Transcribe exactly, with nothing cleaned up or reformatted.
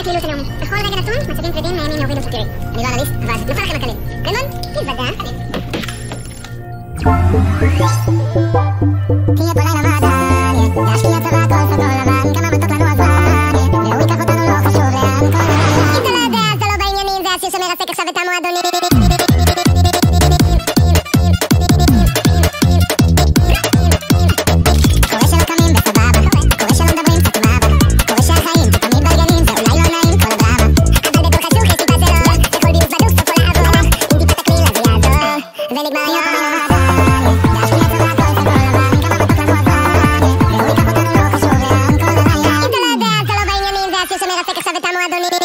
הפעילות הלאומי. בכל רגע נתון מצבים כבדים מאיימים להוריד אותו. תראי, אני לא אנליסט, אבל נפל לכם הקליל. רמון, תתוודע. תהיה פה לילה מעדן, להשקיע צבא כל סגול לבן, כמה מתוק לנו הזמן, והוא ייקח אותנו לא חשוב לאן כל הזמן. אם אתה לא יודע, אז אתה לא בעניינים, זה השיר שמרסק עכשיו את המועדונים. Adoni